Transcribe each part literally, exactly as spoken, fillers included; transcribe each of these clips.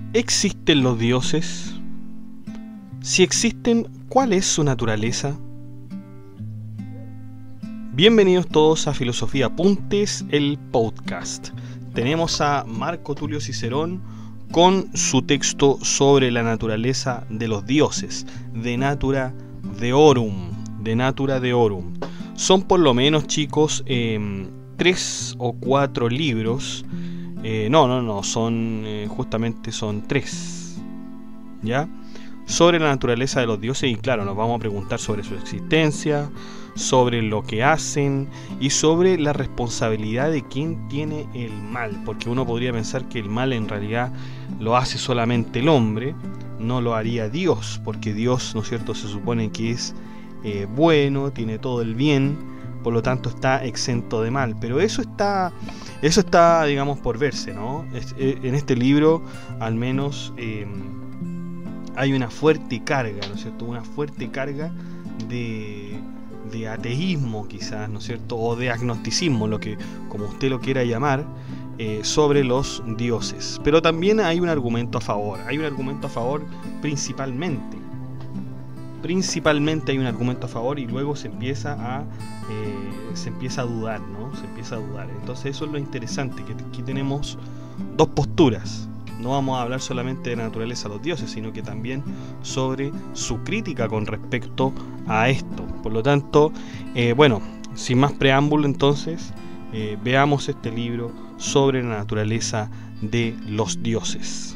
¿Existen los dioses? Si existen, ¿cuál es su naturaleza? Bienvenidos todos a Filosofía Apuntes, el podcast. Tenemos a Marco Tulio Cicerón con su texto sobre la naturaleza de los dioses, De Natura Deorum, De Natura Deorum. Son por lo menos, chicos, eh, tres o cuatro libros. Eh, no, no, no, son eh, justamente son tres, ¿ya? Sobre la naturaleza de los dioses, y claro, nos vamos a preguntar sobre su existencia, sobre lo que hacen y sobre la responsabilidad de quién tiene el mal, porque uno podría pensar que el mal en realidad lo hace solamente el hombre, no lo haría Dios, porque Dios, ¿no es cierto?, se supone que es eh, bueno, tiene todo el bien, por lo tanto está exento de mal, pero eso está, eso está, digamos, por verse, ¿no? Es, eh, en este libro, al menos, eh, hay una fuerte carga, ¿no es cierto? Una fuerte carga de, de ateísmo, quizás, ¿no es cierto? O de agnosticismo, lo que, como usted lo quiera llamar, eh, sobre los dioses. Pero también hay un argumento a favor, hay un argumento a favor principalmente. Principalmente hay un argumento a favor y luego se empieza a eh, se empieza a dudar, ¿no? Se empieza a dudar. Entonces eso es lo interesante, que aquí tenemos dos posturas. No vamos a hablar solamente de la naturaleza de los dioses, sino que también sobre su crítica con respecto a esto. Por lo tanto, eh, bueno, sin más preámbulo, entonces eh, veamos este libro sobre la naturaleza de los dioses.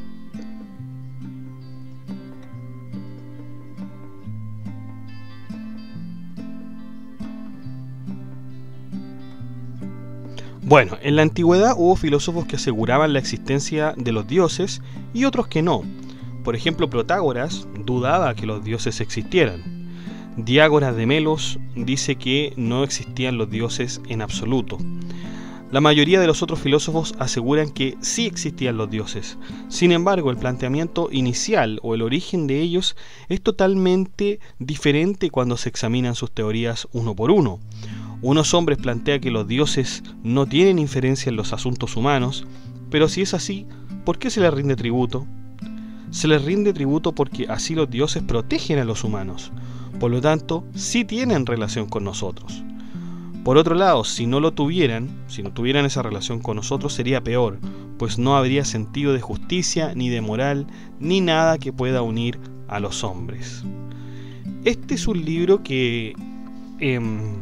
Bueno, en la antigüedad hubo filósofos que aseguraban la existencia de los dioses y otros que no. Por ejemplo, Protágoras dudaba que los dioses existieran. Diágoras de Melos dice que no existían los dioses en absoluto. La mayoría de los otros filósofos aseguran que sí existían los dioses. Sin embargo, el planteamiento inicial o el origen de ellos es totalmente diferente cuando se examinan sus teorías uno por uno. Unos hombres plantean que los dioses no tienen inferencia en los asuntos humanos, pero si es así, ¿por qué se les rinde tributo? Se les rinde tributo porque así los dioses protegen a los humanos, por lo tanto, sí tienen relación con nosotros. Por otro lado, si no lo tuvieran, si no tuvieran esa relación con nosotros, sería peor, pues no habría sentido de justicia, ni de moral, ni nada que pueda unir a los hombres. Este es un libro que Eh,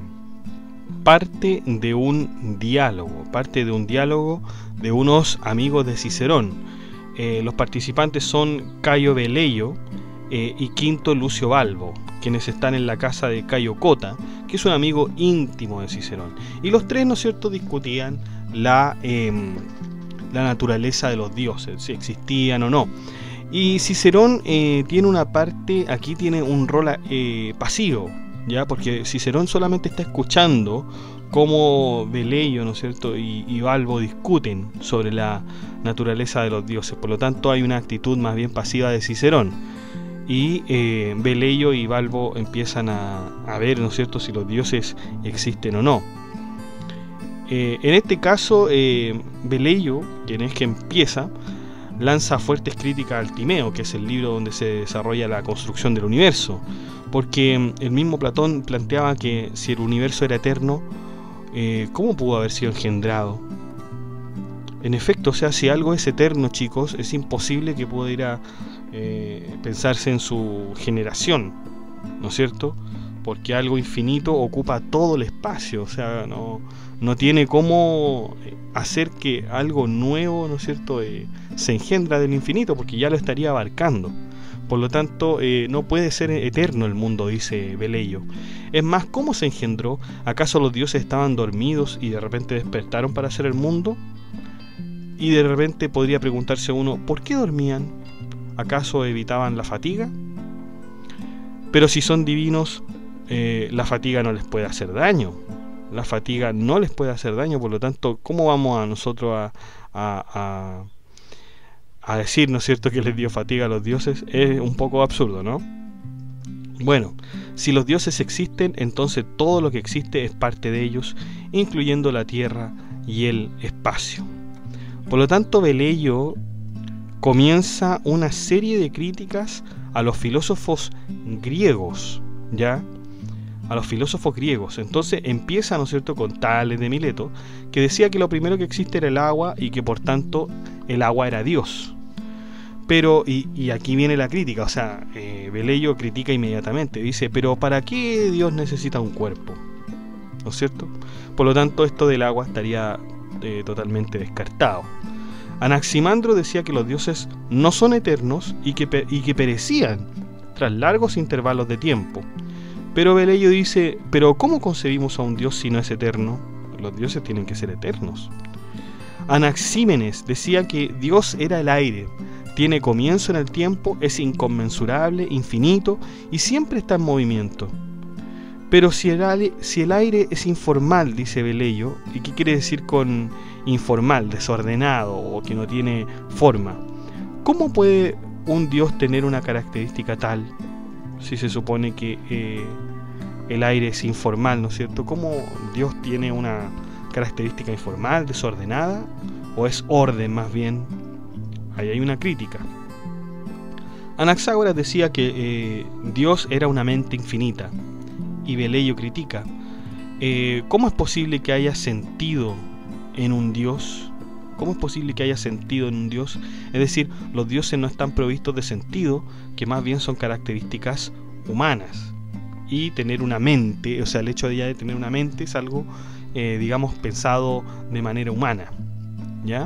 parte de un diálogo, parte de un diálogo de unos amigos de Cicerón. Eh, los participantes son Cayo Velleio eh, y Quinto Lucio Balbo, quienes están en la casa de Cayo Cota, que es un amigo íntimo de Cicerón. Y los tres, ¿no es cierto?, discutían la, eh, la naturaleza de los dioses, si existían o no. Y Cicerón eh, tiene una parte, aquí tiene un rol eh, pasivo, ¿ya? Porque Cicerón solamente está escuchando cómo Velleio, ¿no es cierto?, y, y Balbo discuten sobre la naturaleza de los dioses. Por lo tanto, hay una actitud más bien pasiva de Cicerón. Y eh, Velleio y Balbo empiezan a, a ver, ¿no es cierto?, si los dioses existen o no. Eh, en este caso, eh, Velleio, quien es que empieza, lanza fuertes críticas al Timeo, que es el libro donde se desarrolla la construcción del universo. Porque el mismo Platón planteaba que si el universo era eterno, eh, ¿cómo pudo haber sido engendrado? En efecto, o sea, si algo es eterno, chicos, es imposible que pudiera eh, pensarse en su generación, ¿no es cierto? Porque algo infinito ocupa todo el espacio, o sea, no, no tiene cómo hacer que algo nuevo, ¿no es cierto?, eh, se engendra del infinito, porque ya lo estaría abarcando. Por lo tanto, eh, no puede ser eterno el mundo, dice Velleio. Es más, ¿cómo se engendró? ¿Acaso los dioses estaban dormidos y de repente despertaron para hacer el mundo? Y de repente podría preguntarse uno, ¿por qué dormían? ¿Acaso evitaban la fatiga? Pero si son divinos, eh, la fatiga no les puede hacer daño. La fatiga no les puede hacer daño, por lo tanto, ¿cómo vamos a nosotros a... a, a a decir, ¿no es cierto?, que les dio fatiga a los dioses? Es un poco absurdo, ¿no? Bueno, si los dioses existen, entonces todo lo que existe es parte de ellos, incluyendo la tierra y el espacio. Por lo tanto, Velleio comienza una serie de críticas a los filósofos griegos, ¿ya? A los filósofos griegos. Entonces empieza, ¿no es cierto?, con Tales de Mileto, que decía que lo primero que existe era el agua y que por tanto el agua era Dios. Pero, y, y aquí viene la crítica, o sea, eh, Velleio critica inmediatamente, dice, pero ¿para qué Dios necesita un cuerpo? ¿No es cierto? Por lo tanto, esto del agua estaría eh, totalmente descartado. Anaximandro decía que los dioses no son eternos y que, y que perecían tras largos intervalos de tiempo. Pero Velleio dice, pero ¿cómo concebimos a un dios si no es eterno? Los dioses tienen que ser eternos. Anaxímenes decía que Dios era el aire, tiene comienzo en el tiempo, es inconmensurable, infinito y siempre está en movimiento. Pero si el aire, si el aire es informal, dice Velleio, ¿y qué quiere decir con informal, desordenado o que no tiene forma? ¿Cómo puede un dios tener una característica tal si se supone que eh, el aire es informal, ¿no es cierto? ¿Cómo Dios tiene una característica informal, desordenada? ¿O es orden más bien? Ahí hay una crítica. Anaxágoras decía que eh, Dios era una mente infinita. Y Velleio critica, eh, ¿cómo es posible que haya sentido en un Dios? ¿Cómo es posible que haya sentido en un Dios? Es decir, los dioses no están provistos de sentido, que más bien son características humanas. Y tener una mente, o sea, el hecho de ya de tener una mente es algo, eh, digamos, pensado de manera humana, ¿ya?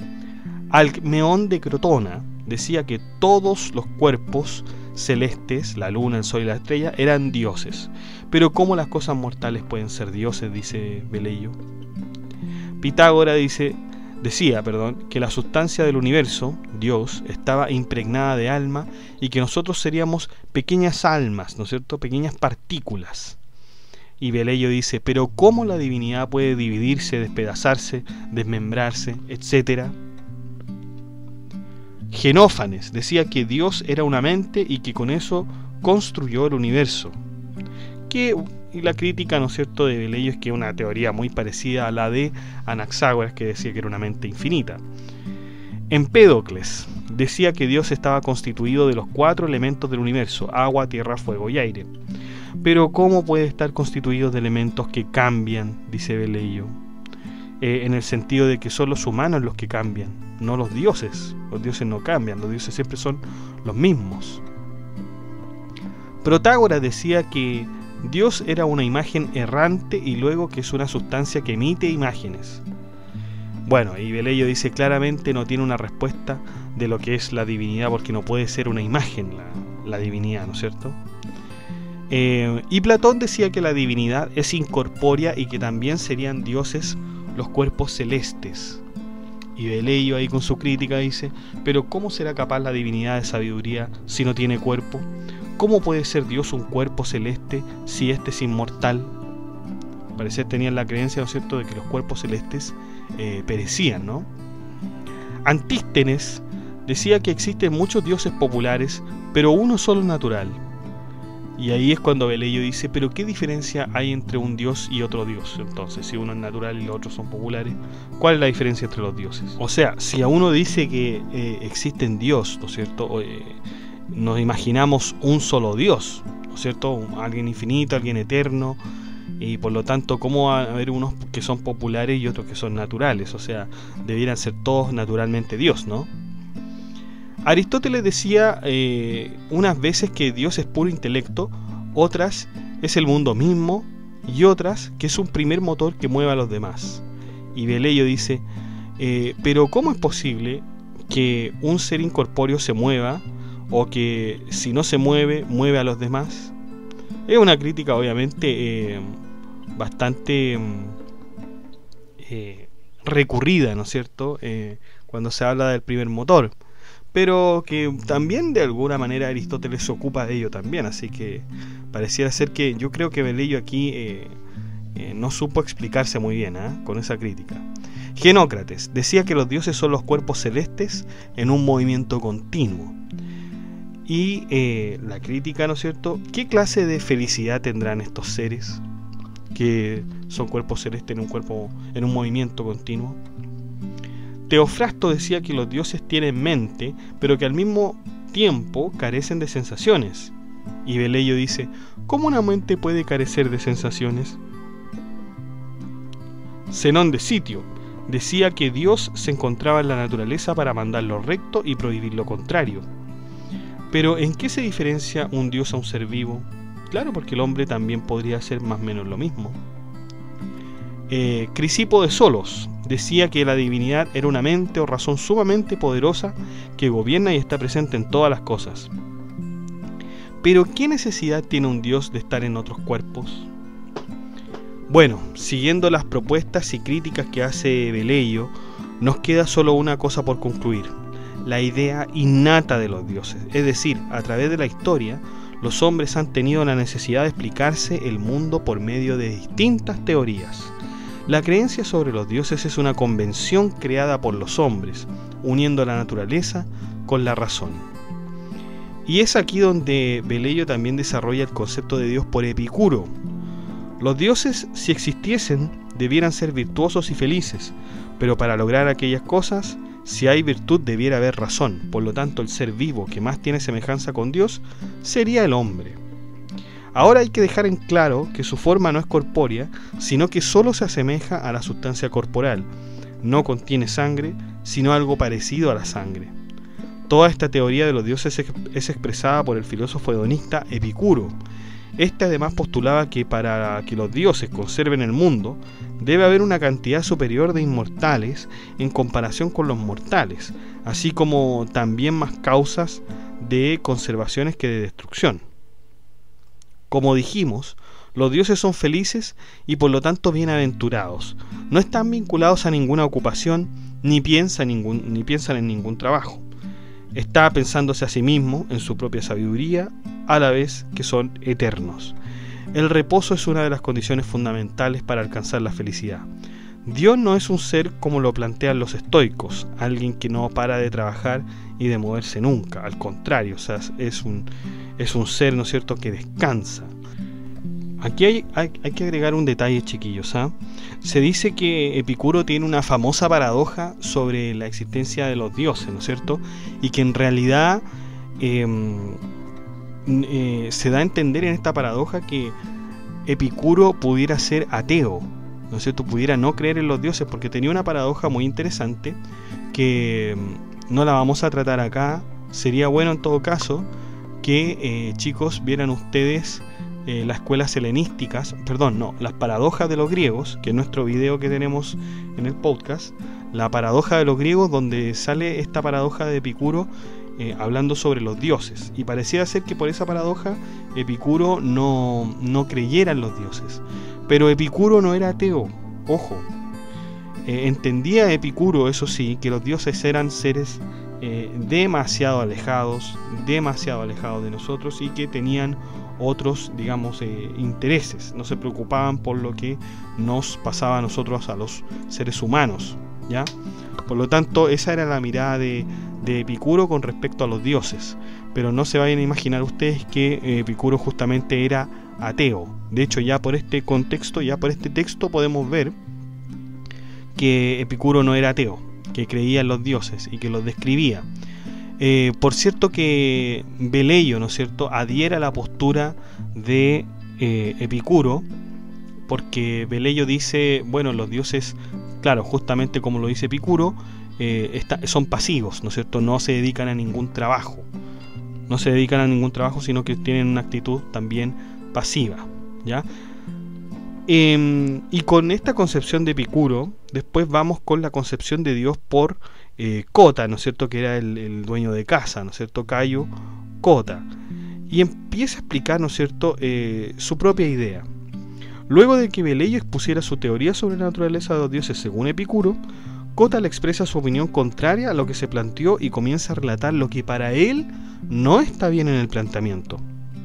Alcmeón de Crotona decía que todos los cuerpos celestes, la luna, el sol y la estrella, eran dioses. Pero ¿cómo las cosas mortales pueden ser dioses?, dice Velleio. Pitágoras dice, decía, perdón, que la sustancia del universo, Dios, estaba impregnada de alma y que nosotros seríamos pequeñas almas, ¿no es cierto?, pequeñas partículas. Y Velleio dice, pero ¿cómo la divinidad puede dividirse, despedazarse, desmembrarse, etcétera? Genófanes decía que Dios era una mente y que con eso construyó el universo. Que, y la crítica, ¿no es cierto?, de Velleio es que es una teoría muy parecida a la de Anaxágoras, que decía que era una mente infinita. Empédocles decía que Dios estaba constituido de los cuatro elementos del universo, agua, tierra, fuego y aire. Pero ¿cómo puede estar constituido de elementos que cambian?, dice Velleio. Eh, en el sentido de que son los humanos los que cambian, no los dioses. Los dioses no cambian, los dioses siempre son los mismos. Protágoras decía que Dios era una imagen errante y luego que es una sustancia que emite imágenes. Bueno, y Velleio dice claramente no tiene una respuesta de lo que es la divinidad, porque no puede ser una imagen la, la divinidad, ¿no es cierto? Eh, y Platón decía que la divinidad es incorpórea y que también serían dioses los cuerpos celestes. Y Velleio ahí con su crítica dice, pero ¿cómo será capaz la divinidad de sabiduría si no tiene cuerpo? ¿Cómo puede ser Dios un cuerpo celeste si éste es inmortal? Al parecer tenían la creencia, ¿no es cierto?, de que los cuerpos celestes eh, perecían, ¿no? Antístenes decía que existen muchos dioses populares, pero uno solo natural. Y ahí es cuando Velleio dice, pero ¿qué diferencia hay entre un dios y otro dios? Entonces, si uno es natural y los otros son populares, ¿cuál es la diferencia entre los dioses? O sea, si a uno dice que eh, existen dios, ¿no es cierto?, eh, nos imaginamos un solo dios, ¿no es cierto?, alguien infinito, alguien eterno, y por lo tanto, ¿cómo va a haber unos que son populares y otros que son naturales? O sea, debieran ser todos naturalmente Dios, ¿no? Aristóteles decía eh, unas veces que Dios es puro intelecto, otras es el mundo mismo y otras que es un primer motor que mueve a los demás. Y Velleio dice, eh, pero ¿cómo es posible que un ser incorpóreo se mueva o que si no se mueve, mueve a los demás? Es una crítica obviamente eh, bastante eh, recurrida, ¿no es cierto?, eh, cuando se habla del primer motor. Pero que también de alguna manera Aristóteles se ocupa de ello también, así que pareciera ser que yo creo que Velleio aquí eh, eh, no supo explicarse muy bien ¿eh? con esa crítica. Genócrates decía que los dioses son los cuerpos celestes en un movimiento continuo. Y eh, la crítica, ¿no es cierto?, ¿qué clase de felicidad tendrán estos seres que son cuerpos celestes en un cuerpo, en un movimiento continuo? Teofrasto decía que los dioses tienen mente, pero que al mismo tiempo carecen de sensaciones. Y Velleio dice, ¿cómo una mente puede carecer de sensaciones? Zenón de Sitio decía que Dios se encontraba en la naturaleza para mandar lo recto y prohibir lo contrario. Pero ¿en qué se diferencia un Dios a un ser vivo? Claro, porque el hombre también podría hacer más o menos lo mismo. Eh, Crisipo de Solos decía que la divinidad era una mente o razón sumamente poderosa que gobierna y está presente en todas las cosas. Pero ¿qué necesidad tiene un Dios de estar en otros cuerpos? Bueno, siguiendo las propuestas y críticas que hace Velleio, nos queda solo una cosa por concluir: la idea innata de los dioses. Es decir, a través de la historia, los hombres han tenido la necesidad de explicarse el mundo por medio de distintas teorías. La creencia sobre los dioses es una convención creada por los hombres, uniendo la naturaleza con la razón. Y es aquí donde Velleio también desarrolla el concepto de Dios por Epicuro. Los dioses, si existiesen, debieran ser virtuosos y felices, pero para lograr aquellas cosas, si hay virtud debiera haber razón. Por lo tanto, el ser vivo que más tiene semejanza con Dios sería el hombre. Ahora hay que dejar en claro que su forma no es corpórea, sino que solo se asemeja a la sustancia corporal. No contiene sangre, sino algo parecido a la sangre. Toda esta teoría de los dioses es expresada por el filósofo hedonista Epicuro. Este además postulaba que para que los dioses conserven el mundo, debe haber una cantidad superior de inmortales en comparación con los mortales, así como también más causas de conservaciones que de destrucción. Como dijimos, los dioses son felices y por lo tanto bienaventurados. No están vinculados a ninguna ocupación, ni piensan, ningún, ni piensan en ningún trabajo. Está pensándose a sí mismo en su propia sabiduría, a la vez que son eternos. El reposo es una de las condiciones fundamentales para alcanzar la felicidad. Dios no es un ser como lo plantean los estoicos, alguien que no para de trabajar y de moverse nunca. Al contrario, o sea, es un, es un ser, ¿no es cierto?, que descansa. Aquí hay, hay, hay que agregar un detalle, chiquillos, ¿eh? Se dice que Epicuro tiene una famosa paradoja sobre la existencia de los dioses, ¿no es cierto? Y que en realidad eh, eh, se da a entender en esta paradoja que Epicuro pudiera ser ateo, ¿no es cierto? Pudiera no creer en los dioses, porque tenía una paradoja muy interesante que no la vamos a tratar acá. Sería bueno en todo caso que eh, chicos vieran ustedes eh, las escuelas helenísticas, perdón, no, las paradojas de los griegos, que es nuestro video que tenemos en el podcast, la paradoja de los griegos, donde sale esta paradoja de Epicuro eh, hablando sobre los dioses, y parecía ser que por esa paradoja Epicuro no, no creyera en los dioses. Pero Epicuro no era ateo, ojo. Eh, entendía Epicuro, eso sí, que los dioses eran seres eh, demasiado alejados, demasiado alejados de nosotros y que tenían otros, digamos, eh, intereses. No se preocupaban por lo que nos pasaba a nosotros, a los seres humanos, ¿ya? Por lo tanto, esa era la mirada de, de Epicuro con respecto a los dioses. Pero no se vayan a imaginar ustedes que eh, Epicuro justamente era ateo. De hecho, ya por este contexto, ya por este texto podemos ver que Epicuro no era ateo, que creía en los dioses y que los describía. Eh, por cierto que Velleio, ¿no es cierto?, adhiera a la postura de eh, Epicuro, porque Velleio dice, bueno, los dioses, claro, justamente como lo dice Epicuro, eh, está, son pasivos, ¿no es cierto?, no se dedican a ningún trabajo, no se dedican a ningún trabajo, sino que tienen una actitud también pasiva, ¿ya? Eh, y con esta concepción de Epicuro, después vamos con la concepción de Dios por eh, Cota, ¿no es cierto?, que era el, el dueño de casa, ¿no es cierto?, Cayo Cota, y empieza a explicar, ¿no es cierto?, eh, su propia idea. Luego de que Velleio expusiera su teoría sobre la naturaleza de los dioses según Epicuro, Cota le expresa su opinión contraria a lo que se planteó y comienza a relatar lo que para él no está bien en el planteamiento.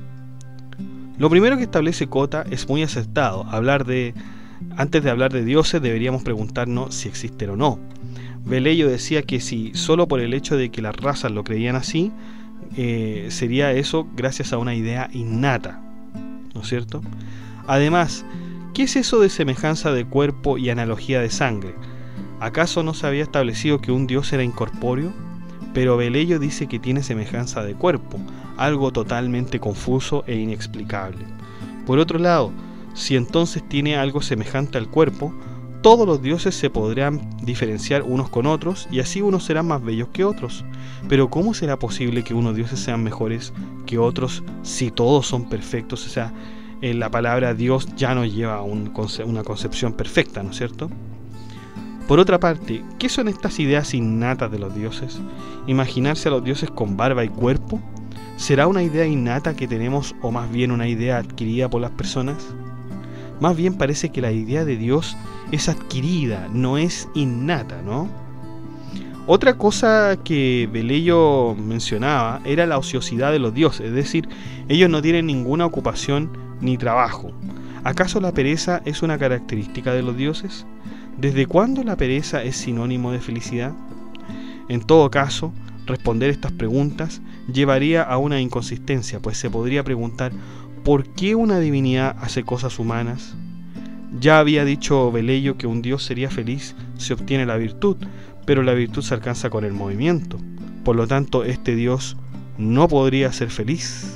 Lo primero que establece Cota es muy acertado. Hablar de, antes de hablar de dioses deberíamos preguntarnos si existen o no. Velleio decía que si solo por el hecho de que las razas lo creían así, eh, sería eso gracias a una idea innata, ¿no es cierto? Además, ¿qué es eso de semejanza de cuerpo y analogía de sangre? ¿Acaso no se había establecido que un Dios era incorpóreo? Pero Velleyo dice que tiene semejanza de cuerpo, algo totalmente confuso e inexplicable. Por otro lado, si entonces tiene algo semejante al cuerpo, todos los dioses se podrán diferenciar unos con otros y así unos serán más bellos que otros. Pero ¿cómo será posible que unos dioses sean mejores que otros si todos son perfectos? O sea, en la palabra Dios ya no lleva un conce- una concepción perfecta, ¿no es cierto? Por otra parte, ¿qué son estas ideas innatas de los dioses? ¿Imaginarse a los dioses con barba y cuerpo? ¿Será una idea innata que tenemos o más bien una idea adquirida por las personas? Más bien parece que la idea de Dios es adquirida, no es innata, ¿no? Otra cosa que Velleyo mencionaba era la ociosidad de los dioses, es decir, ellos no tienen ninguna ocupación ni trabajo. ¿Acaso la pereza es una característica de los dioses? ¿Desde cuándo la pereza es sinónimo de felicidad? En todo caso, responder estas preguntas llevaría a una inconsistencia, pues se podría preguntar ¿por qué una divinidad hace cosas humanas? Ya había dicho Velleyo que un dios sería feliz si obtiene la virtud, pero la virtud se alcanza con el movimiento. Por lo tanto, este dios no podría ser feliz.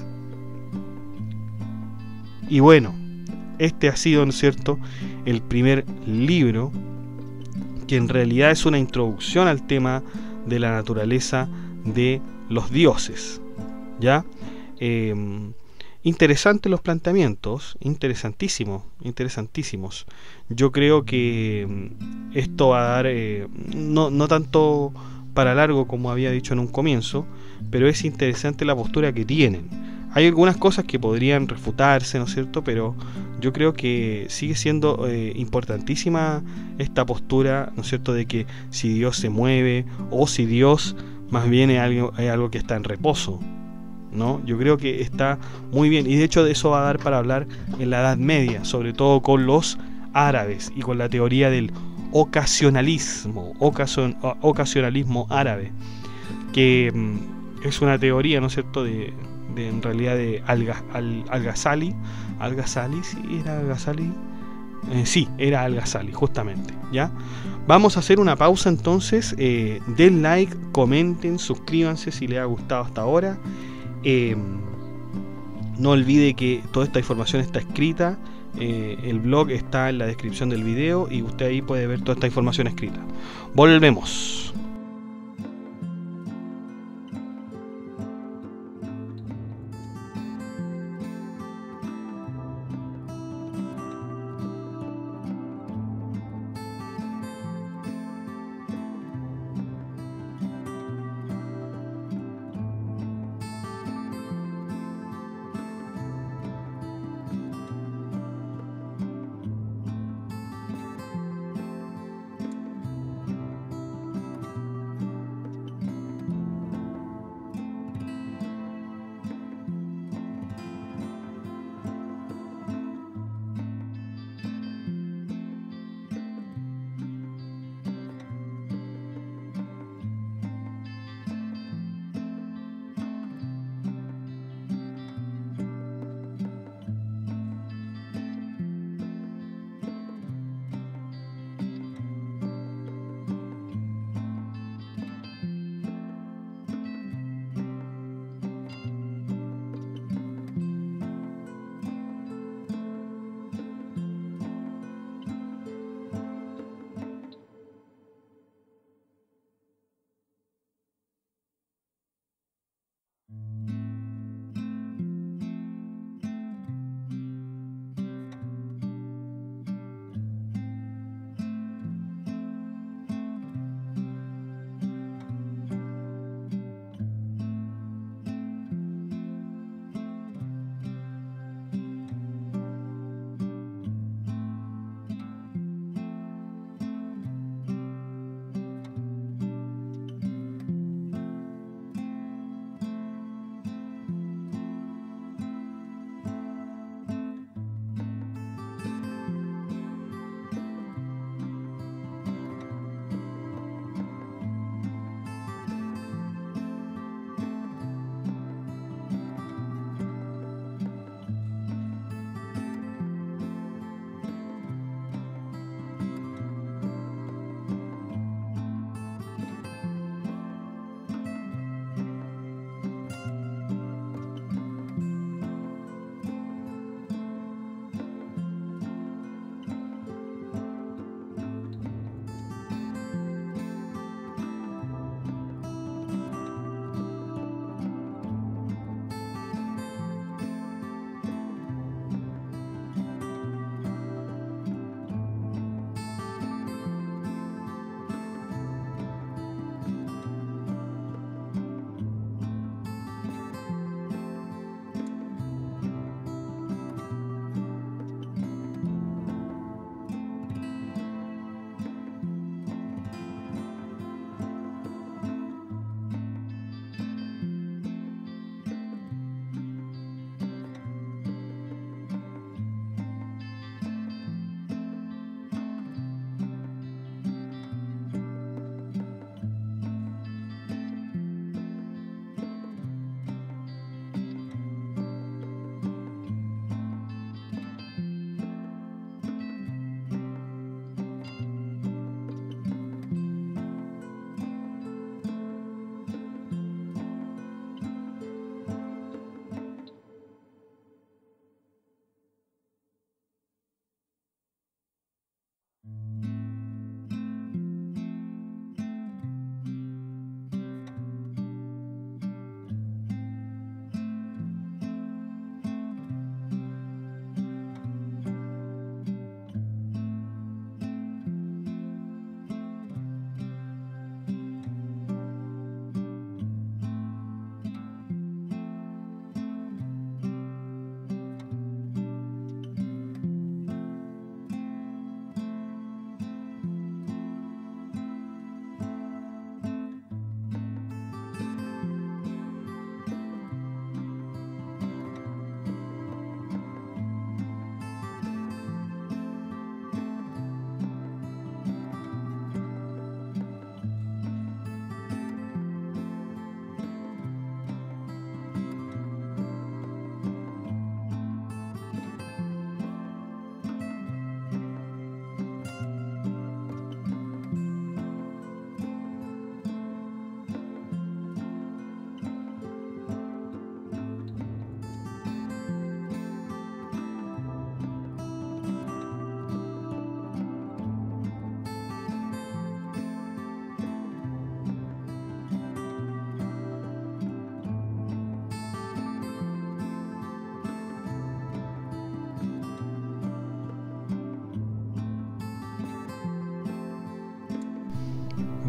Y bueno, este ha sido, ¿no es cierto?, el primer libro, que en realidad es una introducción al tema de la naturaleza de los dioses. ¿Ya? Eh, interesantes los planteamientos, interesantísimos, interesantísimos. Yo creo que esto va a dar, eh, no, no tanto para largo como había dicho en un comienzo, pero es interesante la postura que tienen. Hay algunas cosas que podrían refutarse, ¿no es cierto? Pero yo creo que sigue siendo eh, importantísima esta postura, ¿no es cierto?, de que si Dios se mueve o si Dios más bien es algo, es algo que está en reposo, ¿no? Yo creo que está muy bien, y de hecho de eso va a dar para hablar en la Edad Media, sobre todo con los árabes y con la teoría del ocasionalismo, ocasion, ocasionalismo árabe, que mm, es una teoría, ¿no es cierto?, de, de en realidad de Al-Ghazali, Al-Ghazali, sí, era Al-Ghazali, eh, sí, era Al-Ghazali, justamente, ¿ya? Vamos a hacer una pausa entonces, eh, den like, comenten, suscríbanse si les ha gustado hasta ahora. Eh, no olvide que toda esta información está escrita, eh, el blog está en la descripción del video y usted ahí puede ver toda esta información escrita. Volvemos.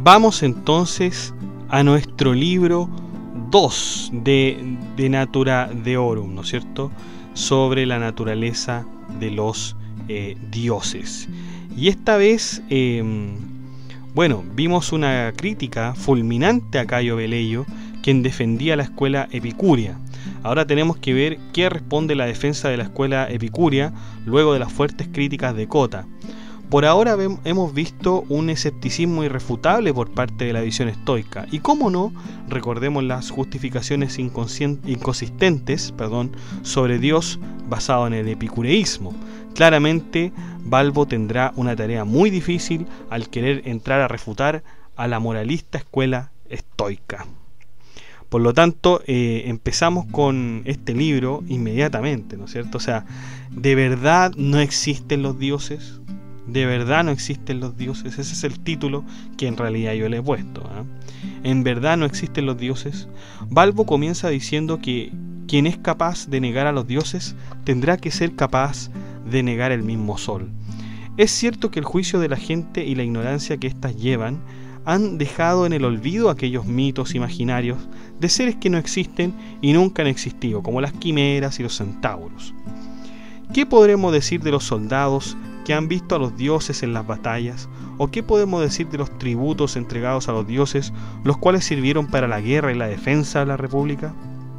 Vamos entonces a nuestro libro dos de, de Natura Deorum, ¿no es cierto?, sobre la naturaleza de los eh, dioses. Y esta vez, eh, bueno, vimos una crítica fulminante a Cayo Velello, quien defendía la escuela epicúrea. Ahora tenemos que ver qué responde la defensa de la escuela epicúrea luego de las fuertes críticas de Cota. Por ahora hemos visto un escepticismo irrefutable por parte de la visión estoica. Y cómo no, recordemos las justificaciones inconsistentes perdón, sobre Dios basado en el epicureísmo. Claramente, Balbo tendrá una tarea muy difícil al querer entrar a refutar a la moralista escuela estoica. Por lo tanto, eh, empezamos con este libro inmediatamente, ¿no es cierto? O sea, ¿de verdad no existen los dioses? ¿De verdad no existen los dioses? Ese es el título que en realidad yo le he puesto, ¿eh? ¿En verdad no existen los dioses? Balbo comienza diciendo que quien es capaz de negar a los dioses tendrá que ser capaz de negar el mismo sol. Es cierto que el juicio de la gente y la ignorancia que éstas llevan han dejado en el olvido aquellos mitos imaginarios de seres que no existen y nunca han existido, como las quimeras y los centauros. ¿Qué podremos decir de los soldados que han visto a los dioses en las batallas? ¿O qué podemos decir de los tributos entregados a los dioses, los cuales sirvieron para la guerra y la defensa de la república?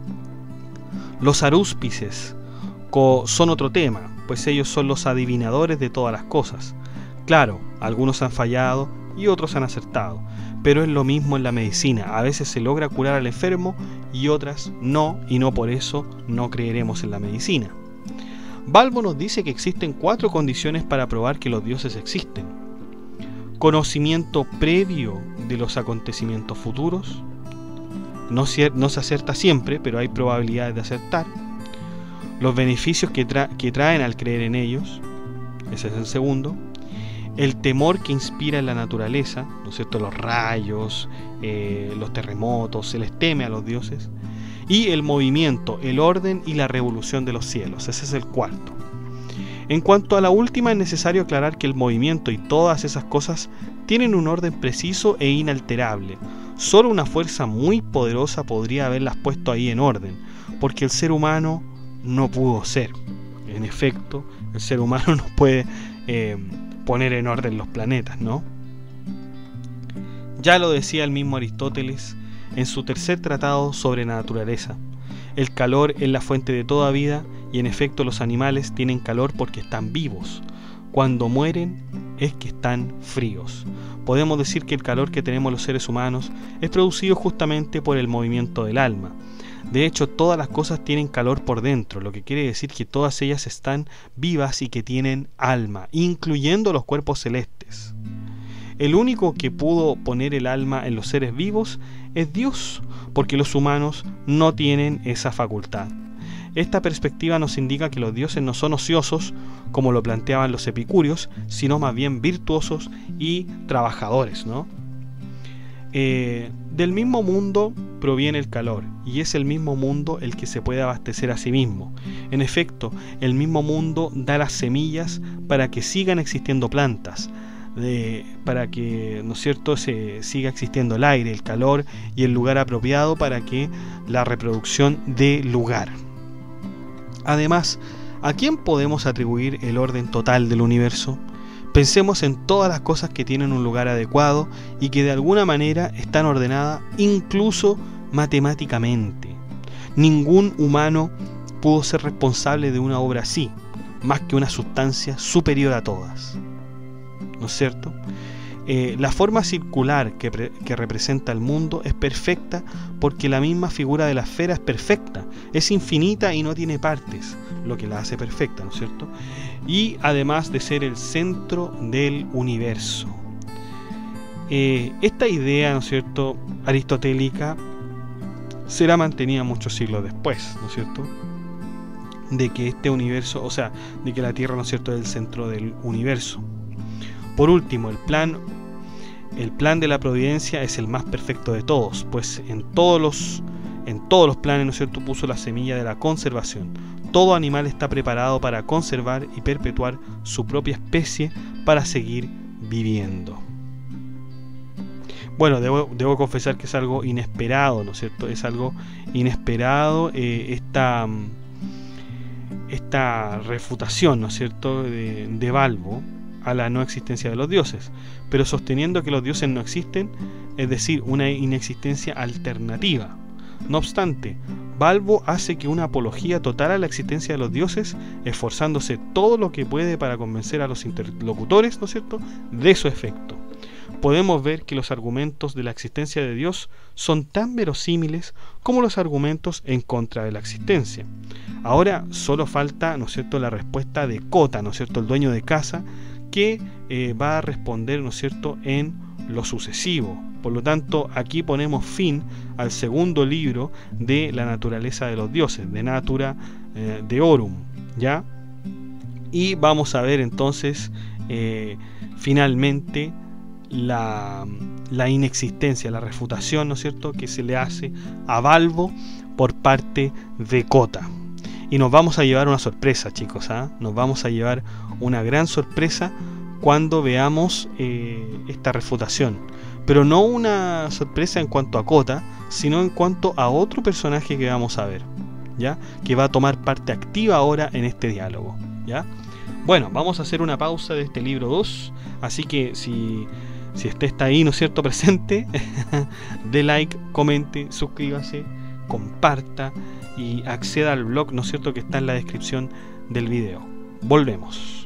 Los arúspices son otro tema, pues ellos son los adivinadores de todas las cosas. Claro, algunos han fallado y otros han acertado, pero es lo mismo en la medicina. A veces se logra curar al enfermo y otras no, y no por eso no creeremos en la medicina. Balbo nos dice que existen cuatro condiciones para probar que los dioses existen: conocimiento previo de los acontecimientos futuros, no se, no se acerta siempre, pero hay probabilidades de acertar; los beneficios que, tra que traen al creer en ellos, ese es el segundo; el temor que inspira en la naturaleza, ¿no es cierto?, los rayos, eh, los terremotos, se les teme a los dioses; y el movimiento, el orden y la revolución de los cielos, ese es el cuarto. En cuanto a la última, es necesario aclarar que el movimiento y todas esas cosas tienen un orden preciso e inalterable. Solo una fuerza muy poderosa podría haberlas puesto ahí en orden, porque el ser humano no pudo ser. En efecto, el ser humano no puede eh, poner en orden los planetas, ¿no? Ya lo decía el mismo Aristóteles en su tercer tratado sobre la naturaleza: el calor es la fuente de toda vida, y en efecto los animales tienen calor porque están vivos. Cuando mueren es que están fríos. Podemos decir que el calor que tenemos los seres humanos es producido justamente por el movimiento del alma. De hecho, todas las cosas tienen calor por dentro, lo que quiere decir que todas ellas están vivas y que tienen alma, incluyendo los cuerpos celestes. El único que pudo poner el alma en los seres vivos es Dios, porque los humanos no tienen esa facultad. Esta perspectiva nos indica que los dioses no son ociosos, como lo planteaban los epicúreos, sino más bien virtuosos y trabajadores, ¿no? Eh, del mismo mundo proviene el calor, y es el mismo mundo el que se puede abastecer a sí mismo. En efecto, el mismo mundo da las semillas para que sigan existiendo plantas, de, para que, ¿no es cierto?, se siga existiendo el aire, el calor y el lugar apropiado para que la reproducción dé lugar. Además, ¿a quién podemos atribuir el orden total del universo? Pensemos en todas las cosas que tienen un lugar adecuado y que de alguna manera están ordenadas, incluso matemáticamente. Ningún humano pudo ser responsable de una obra así, más que una sustancia superior a todas, ¿no es cierto? Eh, la forma circular que, pre que representa el mundo es perfecta porque la misma figura de la esfera es perfecta, es infinita y no tiene partes, lo que la hace perfecta, ¿no es cierto? Y además de ser el centro del universo. Eh, esta idea, ¿no es cierto?, aristotélica será mantenida muchos siglos después, ¿no es cierto?, de que este universo, o sea, de que la Tierra, ¿no es cierto?, es el centro del universo. Por último, el plan, el plan de la providencia es el más perfecto de todos, pues en todos los, en todos los planes, ¿no es cierto?, puso la semilla de la conservación. Todo animal está preparado para conservar y perpetuar su propia especie para seguir viviendo. Bueno, debo, debo confesar que es algo inesperado, ¿no es cierto? Es algo inesperado eh, esta, esta refutación, ¿no es cierto?, de, de Balbo a la no existencia de los dioses, pero sosteniendo que los dioses no existen, es decir, una inexistencia alternativa. No obstante, Balbo hace que una apología total a la existencia de los dioses, esforzándose todo lo que puede para convencer a los interlocutores, ¿no es cierto?, de su efecto. Podemos ver que los argumentos de la existencia de Dios son tan verosímiles como los argumentos en contra de la existencia. Ahora solo falta, ¿no es cierto?, la respuesta de Cota, ¿no es cierto?, el dueño de casa, que eh, va a responder, ¿no es cierto?, en lo sucesivo. Por lo tanto, aquí ponemos fin al segundo libro de la naturaleza de los dioses, de Natura eh, Deorum, ¿ya? Y vamos a ver entonces eh, finalmente la, la inexistencia, la refutación, ¿no es cierto?, que se le hace a Balbo por parte de Cota. Y nos vamos a llevar una sorpresa, chicos, ¿eh? Nos vamos a llevar una gran sorpresa cuando veamos eh, esta refutación. Pero no una sorpresa en cuanto a Cota, sino en cuanto a otro personaje que vamos a ver, ¿ya?, que va a tomar parte activa ahora en este diálogo, ¿ya? Bueno, vamos a hacer una pausa de este libro dos, así que si, si usted está ahí, ¿no es cierto?, presente, dé like, comente, suscríbase, comparta y acceda al blog, ¿no es cierto?, que está en la descripción del video. Volvemos.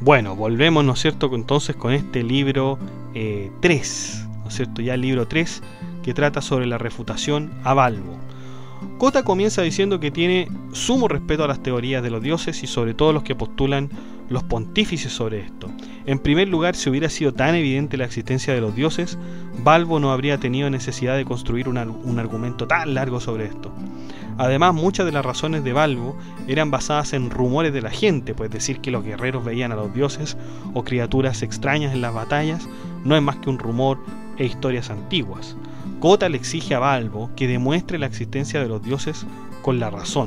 Bueno, volvemos, ¿no es cierto?, entonces con este libro eh, tres, ¿no es cierto?, ya el libro tres, que trata sobre la refutación a Balbo. Kota comienza diciendo que tiene sumo respeto a las teorías de los dioses y sobre todo los que postulan los pontífices sobre esto. En primer lugar, si hubiera sido tan evidente la existencia de los dioses, Balbo no habría tenido necesidad de construir un, un argumento tan largo sobre esto. Además, muchas de las razones de Balbo eran basadas en rumores de la gente, pues decir que los guerreros veían a los dioses o criaturas extrañas en las batallas no es más que un rumor e historias antiguas. Kota le exige a Balbo que demuestre la existencia de los dioses con la razón.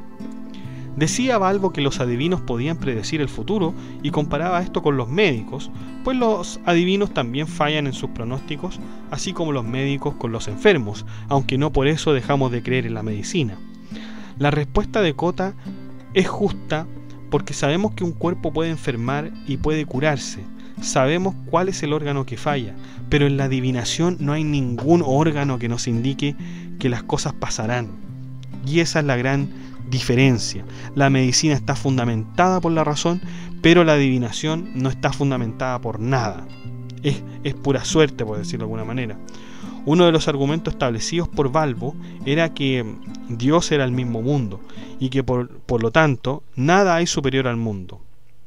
Decía Balbo que los adivinos podían predecir el futuro y comparaba esto con los médicos, pues los adivinos también fallan en sus pronósticos, así como los médicos con los enfermos, aunque no por eso dejamos de creer en la medicina. La respuesta de Kota es justa porque sabemos que un cuerpo puede enfermar y puede curarse. Sabemos cuál es el órgano que falla, pero en la adivinación no hay ningún órgano que nos indique que las cosas pasarán. Y esa es la gran diferencia. La medicina está fundamentada por la razón, pero la adivinación no está fundamentada por nada. Es, es pura suerte, por decirlo de alguna manera. Uno de los argumentos establecidos por Balbo era que Dios era el mismo mundo y que por, por lo tanto nada hay superior al mundo.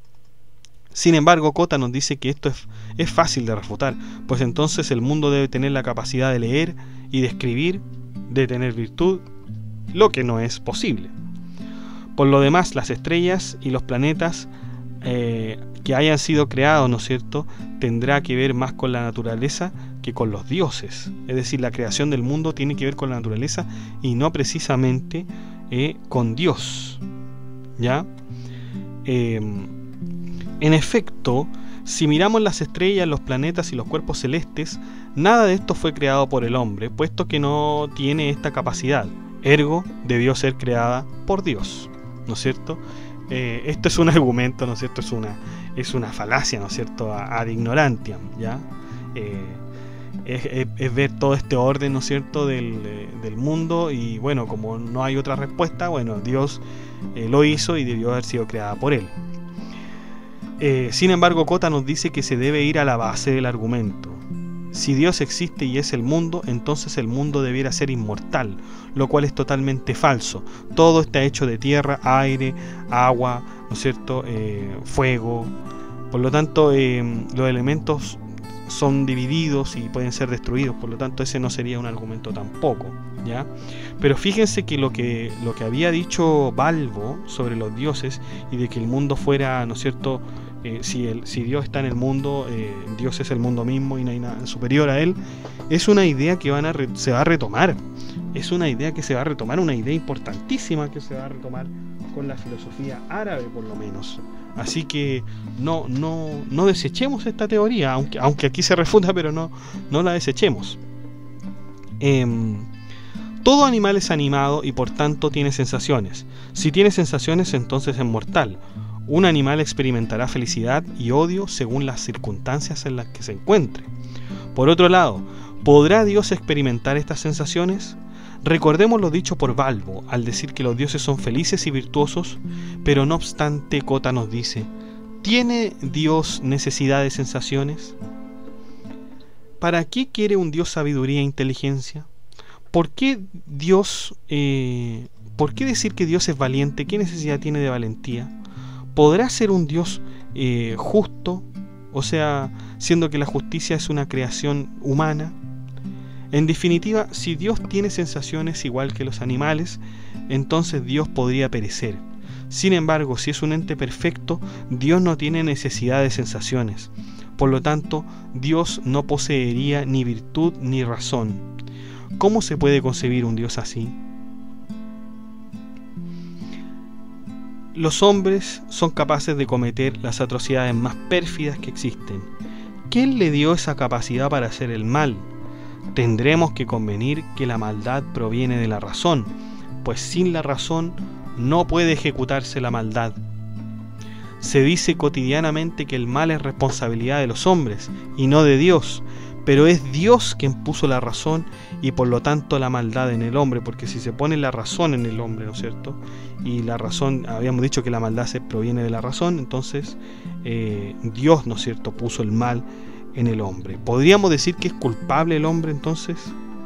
Sin embargo, Kota nos dice que esto es, es fácil de refutar, pues entonces el mundo debe tener la capacidad de leer y de escribir, de tener virtud, lo que no es posible. Por lo demás, las estrellas y los planetas eh, que hayan sido creados, ¿no es cierto?, tendrá que ver más con la naturaleza que con los dioses. Es decir, la creación del mundo tiene que ver con la naturaleza y no precisamente eh, con Dios. ¿Ya? Eh, en efecto, si miramos las estrellas, los planetas y los cuerpos celestes, nada de esto fue creado por el hombre, puesto que no tiene esta capacidad. Ergo, debió ser creada por Dios, ¿no es cierto? Eh, esto es un argumento, ¿no es cierto? Es una, es una falacia, ¿no es cierto? Ad ignorantiam, ¿ya? Eh, es, es, es ver todo este orden, ¿no es cierto?, del, del mundo, y bueno, como no hay otra respuesta, bueno, Dios eh, lo hizo y debió haber sido creada por él. Eh, sin embargo, Kota nos dice que se debe ir a la base del argumento. Si Dios existe y es el mundo, entonces el mundo debiera ser inmortal, lo cual es totalmente falso. Todo está hecho de tierra, aire, agua, ¿no es cierto?, eh, fuego. Por lo tanto, eh, los elementos son divididos y pueden ser destruidos, por lo tanto ese no sería un argumento tampoco, ¿ya? Pero fíjense que lo que, lo que había dicho Balbo sobre los dioses y de que el mundo fuera, ¿no es cierto?, Eh, si, el, si Dios está en el mundo, eh, Dios es el mundo mismo y no hay nada superior a él, es una idea que van a re, se va a retomar, es una idea que se va a retomar, una idea importantísima que se va a retomar con la filosofía árabe por lo menos. Así que no, no, no desechemos esta teoría, aunque, aunque aquí se refuta, pero no, no la desechemos. Eh, todo animal es animado y por tanto tiene sensaciones. Si tiene sensaciones, entonces es mortal. Un animal experimentará felicidad y odio según las circunstancias en las que se encuentre. Por otro lado, ¿podrá Dios experimentar estas sensaciones? Recordemos lo dicho por Balbo al decir que los dioses son felices y virtuosos, pero no obstante Kota nos dice, ¿tiene Dios necesidad de sensaciones? ¿Para qué quiere un Dios sabiduría e inteligencia? ¿Por qué Dios, eh, por qué decir que Dios es valiente? ¿Qué necesidad tiene de valentía? ¿Podrá ser un Dios eh, justo? O sea, siendo que la justicia es una creación humana. En definitiva, si Dios tiene sensaciones igual que los animales, entonces Dios podría perecer. Sin embargo, si es un ente perfecto, Dios no tiene necesidad de sensaciones. Por lo tanto, Dios no poseería ni virtud ni razón. ¿Cómo se puede concebir un Dios así? Los hombres son capaces de cometer las atrocidades más pérfidas que existen. ¿Quién le dio esa capacidad para hacer el mal? Tendremos que convenir que la maldad proviene de la razón, pues sin la razón no puede ejecutarse la maldad. Se dice cotidianamente que el mal es responsabilidad de los hombres y no de Dios, pero es Dios quien puso la razón y por lo tanto la maldad en el hombre, porque si se pone la razón en el hombre, ¿no es cierto? Y la razón, habíamos dicho que la maldad se proviene de la razón, entonces eh, Dios, ¿no es cierto?, puso el mal en el hombre. ¿Podríamos decir que es culpable el hombre entonces?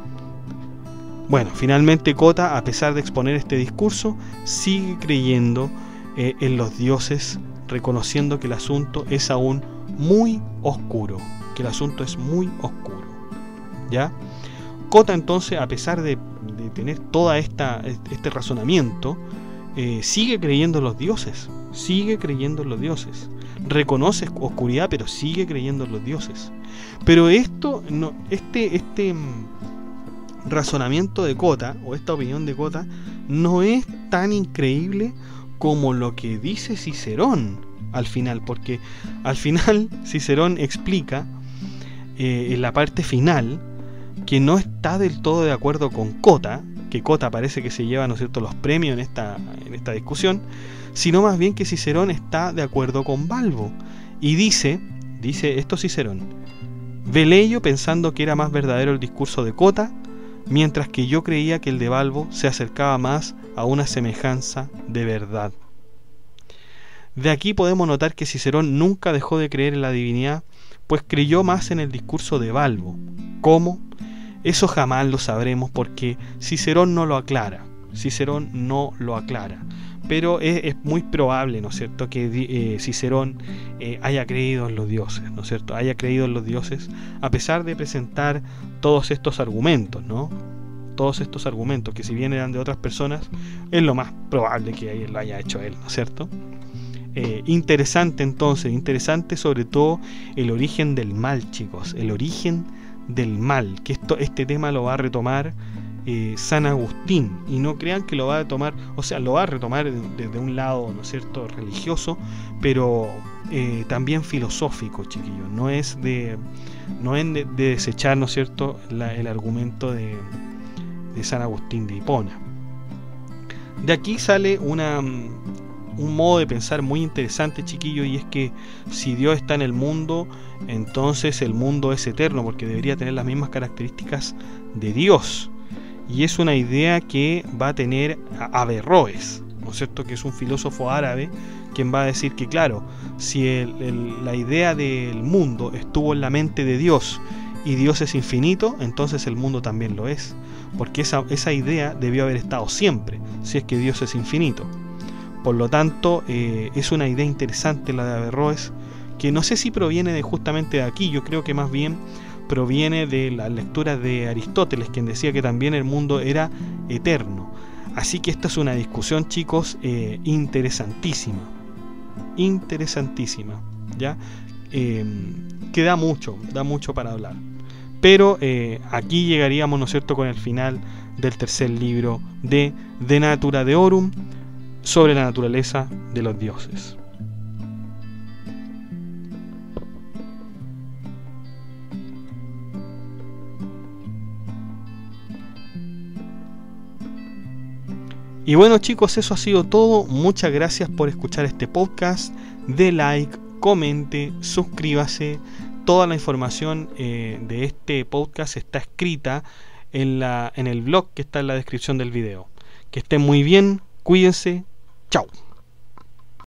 Bueno, finalmente Kota, a pesar de exponer este discurso, sigue creyendo eh, en los dioses, reconociendo que el asunto es aún muy oscuro, que el asunto es muy oscuro, ¿ya? Kota entonces, a pesar de, de tener todo este razonamiento, eh, sigue creyendo en los dioses, sigue creyendo en los dioses, reconoce oscuridad, pero sigue creyendo en los dioses. Pero esto, no, este, este razonamiento de Kota, o esta opinión de Kota, no es tan increíble como lo que dice Cicerón al final, porque al final Cicerón explica eh, en la parte final que no está del todo de acuerdo con Kota, que Kota parece que se lleva, ¿no es cierto?, los premios en esta, en esta discusión, sino más bien que Cicerón está de acuerdo con Balbo, y dice, dice esto Cicerón: Veleyo pensando que era más verdadero el discurso de Kota, mientras que yo creía que el de Balbo se acercaba más a una semejanza de verdad. De aquí podemos notar que Cicerón nunca dejó de creer en la divinidad, pues creyó más en el discurso de Balbo. ¿Cómo? Eso jamás lo sabremos porque Cicerón no lo aclara. Cicerón no lo aclara. Pero es, es muy probable, ¿no es cierto?, que eh, Cicerón eh, haya creído en los dioses, ¿no es cierto?, haya creído en los dioses a pesar de presentar todos estos argumentos, ¿no? Todos estos argumentos que si bien eran de otras personas, es lo más probable que lo haya hecho él, ¿no es cierto? Eh, interesante entonces, interesante sobre todo el origen del mal, chicos, el origen del mal, que esto, este tema lo va a retomar eh, San Agustín, y no crean que lo va a tomar, o sea, lo va a retomar desde de un lado, ¿no es cierto?, religioso, pero eh, también filosófico, chiquillos, no es de, no es de, de desechar, ¿no es cierto?, la, el argumento de, de San Agustín de Hipona. De aquí sale una... un modo de pensar muy interesante, chiquillo, y es que si Dios está en el mundo, entonces el mundo es eterno, porque debería tener las mismas características de Dios. Y es una idea que va a tener Averroes, ¿no es cierto?, que es un filósofo árabe, quien va a decir que, claro, si el, el, la idea del mundo estuvo en la mente de Dios y Dios es infinito, entonces el mundo también lo es, porque esa, esa idea debió haber estado siempre, si es que Dios es infinito. Por lo tanto, eh, es una idea interesante la de Averroes, que no sé si proviene de justamente de aquí, yo creo que más bien proviene de las lecturas de Aristóteles, quien decía que también el mundo era eterno. Así que esta es una discusión, chicos, eh, interesantísima, interesantísima, ¿ya? Eh, que da mucho, da mucho para hablar. Pero eh, aquí llegaríamos, ¿no es cierto?, con el final del tercer libro de De Natura Deorum, sobre la naturaleza de los dioses. Y bueno, chicos, eso ha sido todo. Muchas gracias por escuchar este podcast. De like, comente, suscríbase. Toda la información eh, de este podcast está escrita en, la, en el blog que está en la descripción del video. Que estén muy bien, cuídense. Chao.